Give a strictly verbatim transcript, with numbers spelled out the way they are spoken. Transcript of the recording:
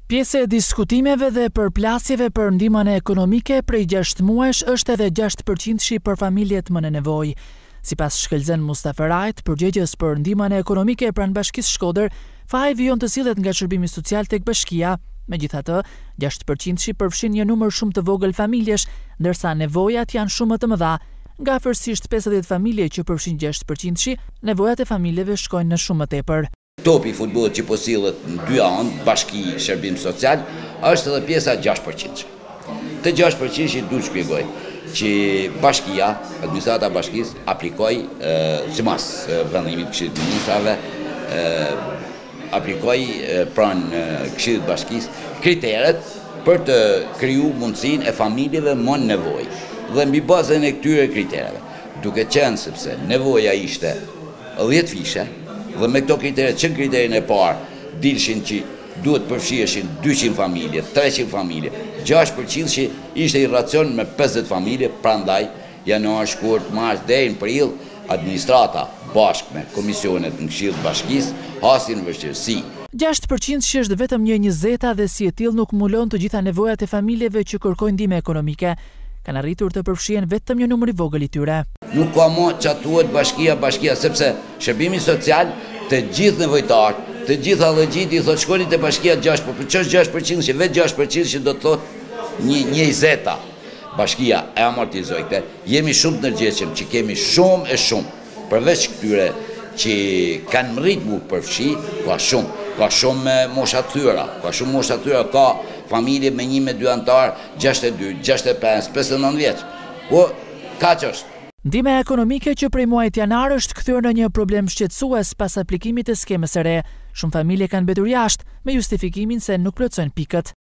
Pjesë e diskutimeve dhe përplasjeve për ndihmën ekonomike prej gjashtë muajsh është edhe gjashtë përqind për familjet më në nevojë. Sipas Shkelzen Mustaferajt, përgjegjës për ndihmën ekonomike pranë Bashkisë SHKODër, faji vijon të sillet nga shërbimi social tek bashkia. Megjithatë, gjashtë përqind përfshin një numër shumë të vogël familjesh, ndërsa nevojat janë shumë më të mëdha. Nga afërsisht pesëdhjetë familje që përfshin gjashtë përqind, nevojat e familjeve shkojnë në shumë më tepër. Topi i futbollit që po sillet në dy anë, bashki, shërbim social, është edhe pjesa gjashtë përqind. Të gjashtë përqind duhet shpjegoj që bashkia, administrata e bashkisë aplikoi sipas vendimit të Këshillit të Ministrave, aplikoi pranë Këshillit të Bashkisë kriteret për të krijuar mundësinë e familjeve më në nevojë. Dhe mbi bazën e këtyre kritereve, duke qenë sepse nevoja ishte dhjetë fishe, dhe me këto kritere, që në kriterin e parë dilshin që duhet përfshiheshin dyqind familje, treqind familje, gjashtë përqind ishte i racion me pesëdhjetë familje, prandaj janar, shkurt, mars deri në prill, administrata bashkë me komisionet në Këshillin e Bashkisë hasin vështirësi. gjashtë përqind është vetëm një njëzeta dhe si e tillë nuk mulon të gjitha nevojat e familjeve që kërkojnë ndihmë ekonomike. Kanë arritur të përfshihen vetëm një numër i vogël i tyre. Nuk ka më që thuhet bashkia, bashkia, sepse shërbimi social të gjithë nevojtarët, të gjithë allëgjit i thotë shkoni te bashkia gjashtë përqind, ç'është gjashtë përqind, që vetë gjashtë përqind që do të thotë një njëzeta. Bashkia e amortizoi këtë. Jemi shumë të ndërgjegjshëm që kemi shumë e shumë. Përveç këtyre që kanë mrit mu përfshi, ka shumë, ka shumë mosha të thyra, ka shumë mosha të thyra, ka familje me një me dy antar, gjashtëdhjetë e dy, gjashtëdhjetë e pesë, pesëdhjetë e nëntë vjeç. Po, kaq është. Ndihma ekonomike që prej muajit janar është kthyer në një problem shqetësues pas aplikimit të skemës së re. Shumë familje kanë mbetur jashtë me justifikimin se nuk plotësojnë pikët.